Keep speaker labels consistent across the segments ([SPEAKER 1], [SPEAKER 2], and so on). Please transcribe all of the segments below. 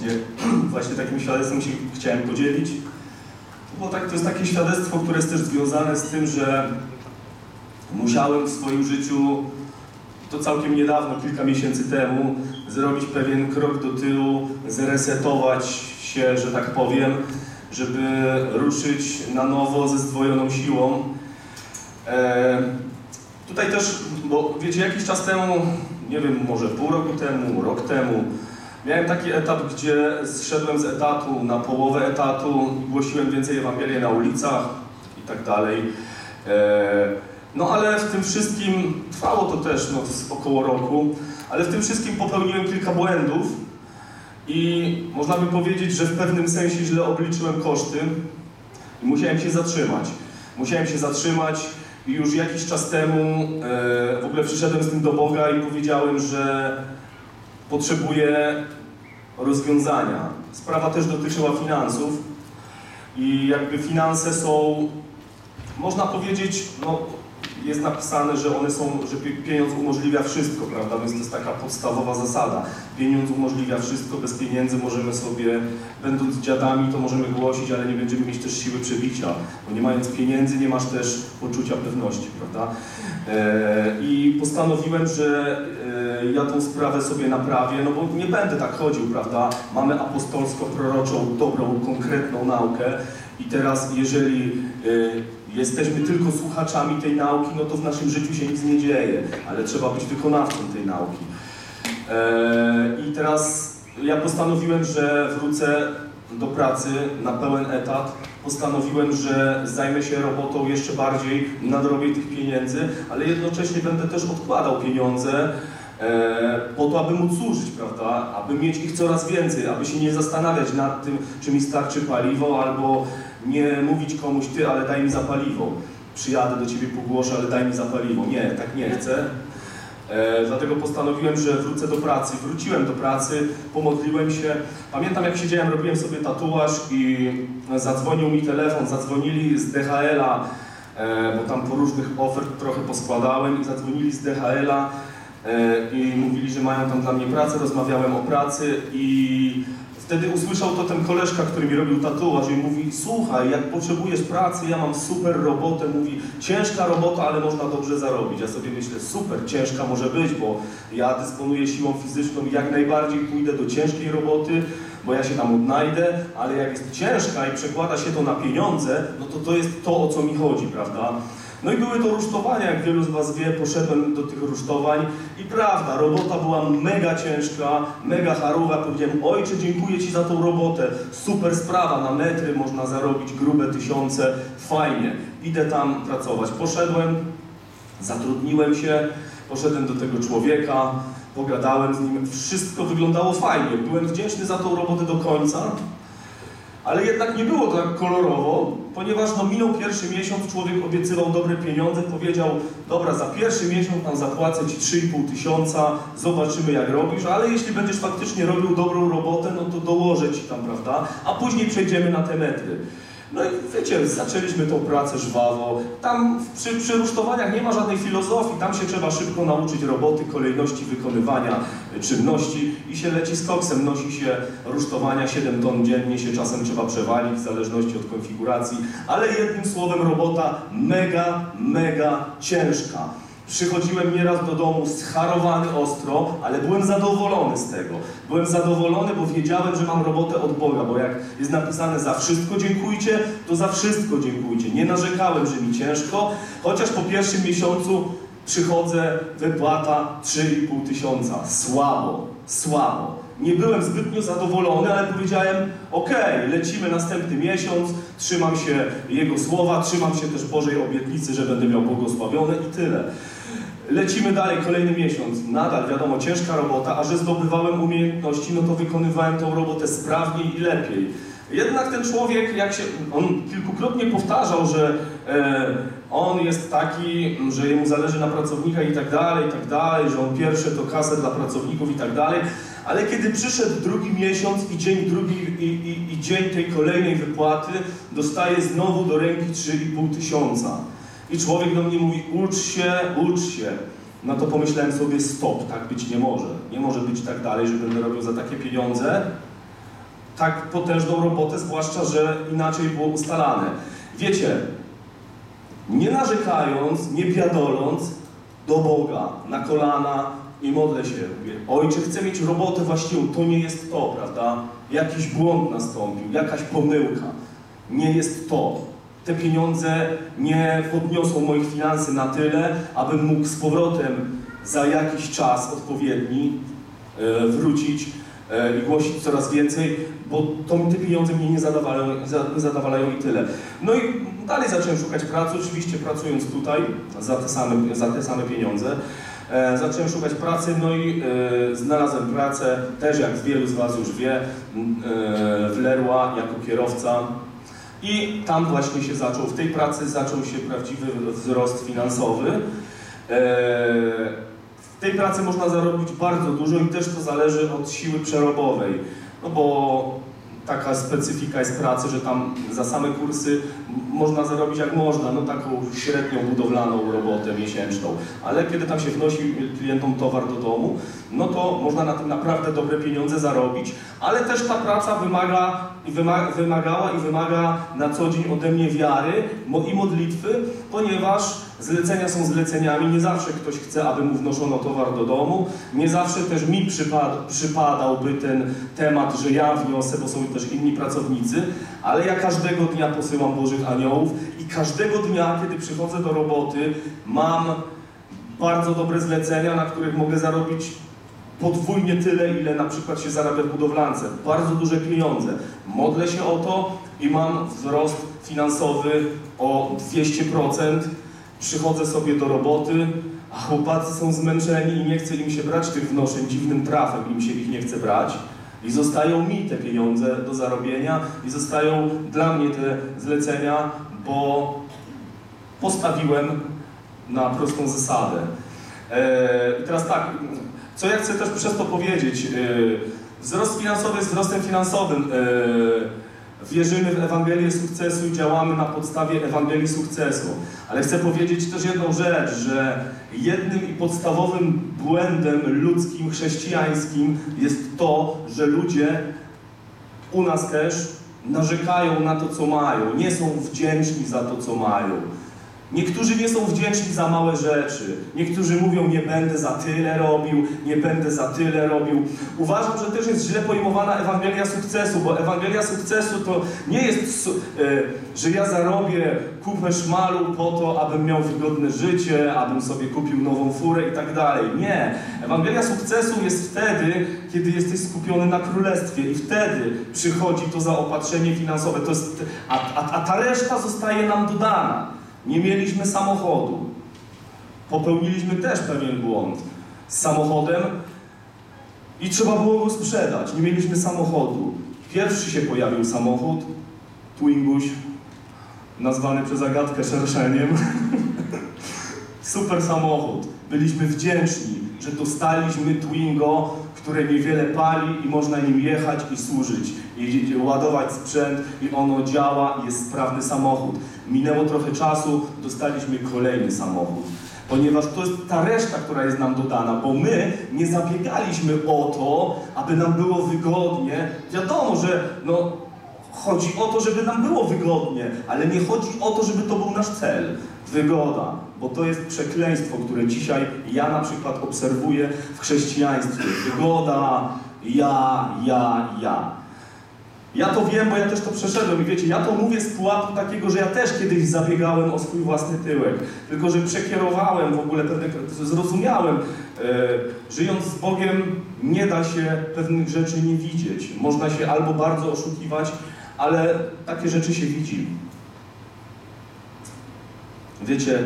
[SPEAKER 1] właśnie takim świadectwem się chciałem podzielić. Bo tak, to jest takie świadectwo, które jest też związane z tym, że musiałem w swoim życiu, to całkiem niedawno, kilka miesięcy temu, zrobić pewien krok do tyłu, zresetować się, że tak powiem, żeby ruszyć na nowo ze zdwojoną siłą. Tutaj też, bo wiecie, jakiś czas temu, nie wiem, może pół roku temu, rok temu, miałem taki etap, gdzie zszedłem z etatu na połowę etatu, głosiłem więcej Ewangelię na ulicach i tak dalej. No ale w tym wszystkim, trwało to też około roku, ale w tym wszystkim popełniłem kilka błędów i można by powiedzieć, że w pewnym sensie źle obliczyłem koszty i musiałem się zatrzymać. Musiałem się zatrzymać i już jakiś czas temu w ogóle przyszedłem z tym do Boga i powiedziałem, że potrzebuję rozwiązania. Sprawa też dotyczyła finansów i jakby finanse są, można powiedzieć, no, jest napisane, że one są, że pieniądz umożliwia wszystko, prawda? Więc to jest taka podstawowa zasada. Pieniądz umożliwia wszystko, bez pieniędzy możemy sobie, będąc dziadami, to możemy głosić, ale nie będziemy mieć też siły przebicia, bo nie mając pieniędzy nie masz też poczucia pewności, prawda? I postanowiłem, że ja tą sprawę sobie naprawię, no bo nie będę tak chodził, prawda? Mamy apostolsko-proroczą, dobrą, konkretną naukę i teraz jeżeli jesteśmy tylko słuchaczami tej nauki, no to w naszym życiu się nic nie dzieje, ale trzeba być wykonawcą tej nauki. I teraz ja postanowiłem, że wrócę do pracy na pełen etat. Postanowiłem, że zajmę się robotą jeszcze bardziej, nadrobię tych pieniędzy, ale jednocześnie będę też odkładał pieniądze po to, aby móc służyć, prawda? Aby mieć ich coraz więcej, aby się nie zastanawiać nad tym, czy mi starczy paliwo, albo nie mówić komuś, ty, ale daj mi za paliwo. Przyjadę do ciebie, pogłoszę, ale daj mi za paliwo. Nie, tak nie chcę. Dlatego postanowiłem, że wrócę do pracy. Wróciłem do pracy, pomodliłem się. Pamiętam, jak siedziałem, robiłem sobie tatuaż i zadzwonił mi telefon, zadzwonili z DHL-a, bo tam po różnych ofert trochę poskładałem i zadzwonili z DHL-a i mówili, że mają tam dla mnie pracę, rozmawiałem o pracy i wtedy usłyszał to ten koleżka, który mi robił tatuaż i mówi, słuchaj, jak potrzebujesz pracy, ja mam super robotę, mówi, ciężka robota, ale można dobrze zarobić. Ja sobie myślę, super, ciężka może być, bo ja dysponuję siłą fizyczną i jak najbardziej pójdę do ciężkiej roboty, bo ja się tam odnajdę, ale jak jest ciężka i przekłada się to na pieniądze, no to to jest to, o co mi chodzi, prawda? No i były to rusztowania, jak wielu z was wie, poszedłem do tych rusztowań i prawda, robota była mega ciężka, mega charowa, powiedziałem, ojcze, dziękuję ci za tą robotę, super sprawa, na metry można zarobić grube tysiące, fajnie, idę tam pracować. Poszedłem, zatrudniłem się, poszedłem do tego człowieka, pogadałem z nim, wszystko wyglądało fajnie, byłem wdzięczny za tą robotę do końca, ale jednak nie było tak kolorowo, ponieważ no, minął pierwszy miesiąc, człowiek obiecywał dobre pieniądze, powiedział, dobra, za pierwszy miesiąc tam zapłacę ci 3,5 tysiąca, zobaczymy jak robisz, ale jeśli będziesz faktycznie robił dobrą robotę, no to dołożę ci tam, prawda, a później przejdziemy na te metry. No i wiecie, zaczęliśmy tą pracę żwawo. Tam przy rusztowaniach nie ma żadnej filozofii, tam się trzeba szybko nauczyć roboty, kolejności wykonywania czynności i się leci z koksem. Nosi się rusztowania, 7 ton dziennie się czasem trzeba przewalić w zależności od konfiguracji, ale jednym słowem robota mega ciężka. Przychodziłem nieraz do domu scharowany ostro, ale byłem zadowolony z tego. Byłem zadowolony, bo wiedziałem, że mam robotę od Boga, bo jak jest napisane za wszystko dziękujcie, to za wszystko dziękujcie. Nie narzekałem, że mi ciężko, chociaż po pierwszym miesiącu przychodzę, wypłata 3,5 tysiąca. Słabo. Nie byłem zbytnio zadowolony, ale powiedziałem, okej, lecimy następny miesiąc, trzymam się Jego słowa, trzymam się też Bożej obietnicy, że będę miał błogosławione i tyle. Lecimy dalej, kolejny miesiąc, nadal wiadomo, ciężka robota, a że zdobywałem umiejętności, no to wykonywałem tą robotę sprawniej i lepiej. Jednak ten człowiek, on kilkukrotnie powtarzał, że on jest taki, że jemu zależy na pracownikach i tak dalej, że on pierwsze to kasę dla pracowników i tak dalej, ale kiedy przyszedł drugi miesiąc i dzień drugi i dzień tej kolejnej wypłaty, dostaje znowu do ręki 3,5 tysiąca. I człowiek do mnie mówi, ucz się. No to pomyślałem sobie, stop, tak być nie może. Nie może być tak dalej, że będę robił za takie pieniądze. tak potężną robotę, zwłaszcza, że inaczej było ustalane. Wiecie, nie narzekając, nie biadoląc do Boga na kolana i modlę się, mówię, Ojcze, chcę mieć robotę właściwą, to nie jest to, prawda? Jakiś błąd nastąpił, jakaś pomyłka. Nie jest to. Te pieniądze nie podniosą moich finansów na tyle, abym mógł z powrotem za jakiś czas odpowiedni wrócić i głosić coraz więcej, bo te pieniądze mnie nie zadowalają i tyle. No i dalej zacząłem szukać pracy, oczywiście pracując tutaj za te same pieniądze. Zacząłem szukać pracy, no i znalazłem pracę, też jak wielu z Was już wie, w Leroy jako kierowca. I tam właśnie się w tej pracy zaczął się prawdziwy wzrost finansowy. W tej pracy można zarobić bardzo dużo i też to zależy od siły przerobowej. No bo taka specyfika jest pracy, że tam za same kursy można zarobić jak można, no taką średnią budowlaną robotę miesięczną. Ale kiedy tam się wnosi klientom towar do domu, no to można na tym naprawdę dobre pieniądze zarobić, ale też ta praca wymagała i wymaga na co dzień ode mnie wiary i modlitwy, ponieważ zlecenia są zleceniami, nie zawsze ktoś chce, aby mu wnoszono towar do domu, nie zawsze też mi przypadałby ten temat, że ja wniosę, bo są też inni pracownicy, ale ja każdego dnia posyłam Bożych aniołów i każdego dnia, kiedy przychodzę do roboty, mam bardzo dobre zlecenia, na których mogę zarobić podwójnie tyle, ile na przykład się zarabia w budowlance. Bardzo duże pieniądze. Modlę się o to i mam wzrost finansowy o 200%. Przychodzę sobie do roboty, a chłopacy są zmęczeni i nie chce im się brać tych wnoszeń, dziwnym trafem im się ich nie chce brać. I zostają mi te pieniądze do zarobienia i zostają dla mnie te zlecenia, bo postawiłem na prostą zasadę. I teraz tak, co ja chcę też przez to powiedzieć? Wzrost finansowy jest wzrostem finansowym. Wierzymy w Ewangelię sukcesu i działamy na podstawie Ewangelii sukcesu. Ale chcę powiedzieć też jedną rzecz, że jednym i podstawowym błędem ludzkim, chrześcijańskim jest to, że ludzie u nas też narzekają na to, co mają. Nie są wdzięczni za to, co mają. Niektórzy nie są wdzięczni za małe rzeczy. Niektórzy mówią, nie będę za tyle robił, nie będę za tyle robił. Uważam, że też jest źle pojmowana Ewangelia sukcesu, bo Ewangelia sukcesu to nie jest, że ja zarobię kupę szmalu po to, abym miał wygodne życie, abym sobie kupił nową furę i tak dalej. Nie. Ewangelia sukcesu jest wtedy, kiedy jesteś skupiony na Królestwie i wtedy przychodzi to zaopatrzenie finansowe. To jest, a ta reszta zostaje nam dodana. Nie mieliśmy samochodu. Popełniliśmy też pewien błąd z samochodem i trzeba było go sprzedać. Nie mieliśmy samochodu. Pierwszy się pojawił samochód, Twinguś, nazwany przez Agatkę szerszeniem. Super samochód. Byliśmy wdzięczni, że dostaliśmy Twingo, które niewiele pali i można nim jechać i służyć. I ładować sprzęt i ono działa i jest sprawny samochód. Minęło trochę czasu, dostaliśmy kolejny samochód. Ponieważ to jest ta reszta, która jest nam dodana, bo my nie zabiegaliśmy o to, aby nam było wygodnie. Wiadomo, że chodzi o to, żeby nam było wygodnie, ale nie chodzi o to, żeby to był nasz cel. Wygoda, bo to jest przekleństwo, które dzisiaj ja na przykład obserwuję w chrześcijaństwie. Wygoda, ja. Ja to wiem, bo ja też to przeszedłem i wiecie, ja to mówię z pułapu takiego, że ja też kiedyś zabiegałem o swój własny tyłek, tylko że przekierowałem w ogóle zrozumiałem, żyjąc z Bogiem nie da się pewnych rzeczy nie widzieć. Można się albo bardzo oszukiwać, ale takie rzeczy się widzi. Wiecie,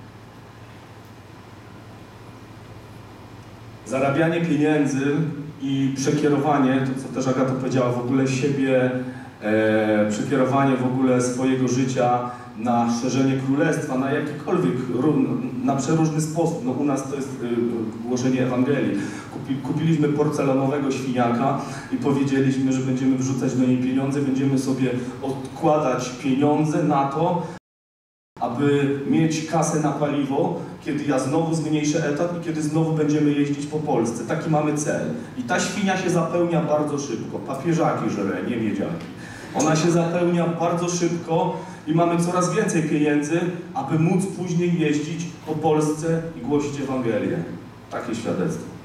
[SPEAKER 1] zarabianie pieniędzy i przekierowanie, to co też Agata powiedziała, w ogóle siebie, przekierowanie w ogóle swojego życia na szerzenie królestwa, na jakikolwiek, na przeróżny sposób. No u nas to jest głoszenie Ewangelii. Kupiliśmy porcelanowego świniaka i powiedzieliśmy, że będziemy wrzucać do niej pieniądze, będziemy sobie odkładać pieniądze na to, aby mieć kasę na paliwo, kiedy ja znowu zmniejszę etat i kiedy znowu będziemy jeździć po Polsce. Taki mamy cel. I ta świnia się zapełnia bardzo szybko. Papieżaki żre, nie miedziaki. Ona się zapełnia bardzo szybko i mamy coraz więcej pieniędzy, aby móc później jeździć po Polsce i głosić Ewangelię. Takie świadectwo.